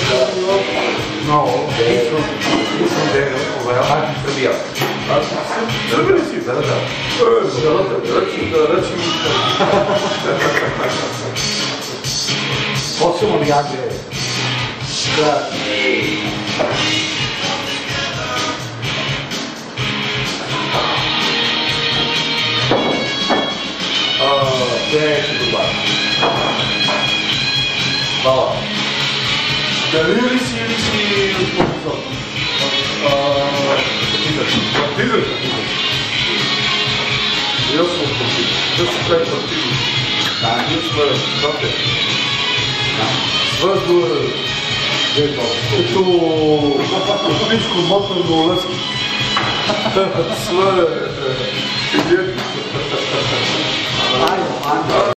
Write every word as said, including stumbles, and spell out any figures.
Много. Искам да я проверявам Сърбия. Аз Сърбия ли си? Да, да, да. Ръчим да ръчим. Posebno mi jađe. Da. Беше добър. Хвала. Дали ли си или си спортизър? Спортизър. Спортизър? И аз съм спортизър. Да си прави спортизър. Да, ние сме спортизър. Свързно е като отлично моторно лъски. Свързно е